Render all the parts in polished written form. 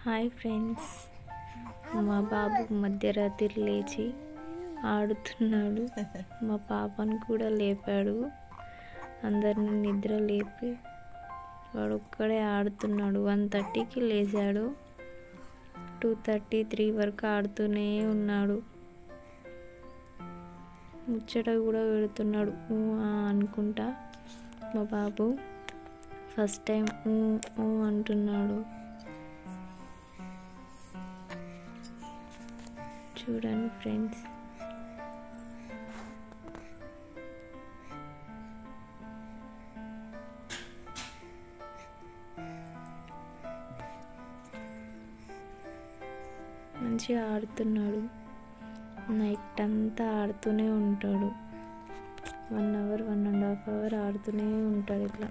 Hi friends, మా బాబు మధ్యరాత్రి లేచి ఆడుతున్నాడు. మా పాపను కూడా లేపాడు. అందరిని నిద్ర లేపి వాడు ఒక్కడే ఆడుతున్నాడు. 1:30కి లేచాడు. 2:30, 3 వరకు ఆడుతూనే ఉన్నాడు. ముచ్చట కూడా పెడుతున్నాడు అనుకుంటా. మా బాబు ఫస్ట్ టైం అంటున్నాడు. చూడండి ఫ్రెండ్స్, మంచిగా ఆడుతున్నాడు. నైట్ అంతా ఆడుతూనే ఉంటాడు. 1 అవర్ 1.5 అవర్ ఆడుతూనే ఉంటాడు ఇట్లా.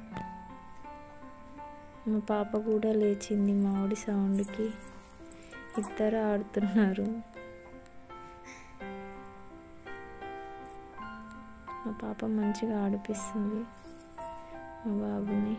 మా పాప కూడా లేచింది మామిడి సౌండ్కి. ఇద్దరు ఆడుతున్నారు. మా పాప మంచిగా ఆడిపిస్తుంది మా బాబుని.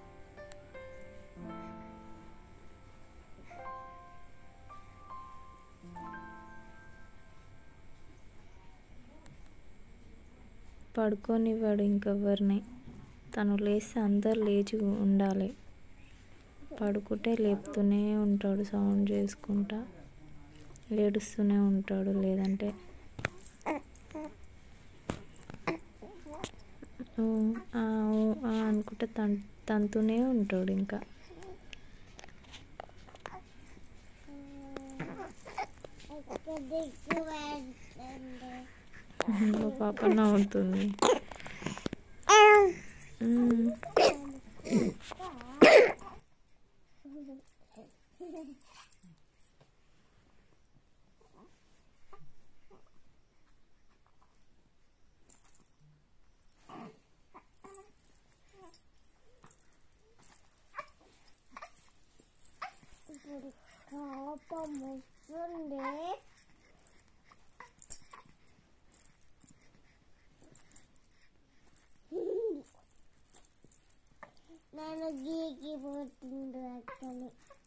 పడుకోనివ్వడు ఇంకెవరిని. తను లేస్తే అందరు లేచి ఉండాలి. పడుకుంటే లేపుతూనే ఉంటాడు, సౌండ్ చేసుకుంటా ఏడుస్తూనే ఉంటాడు. లేదంటే అనుకుంటే తంతూనే ఉంటాడు. ఇంకా మా పాప నవ్వుతుంది. కోపం వస్తుంది. నేను గీకి పోతుంది అక్కని.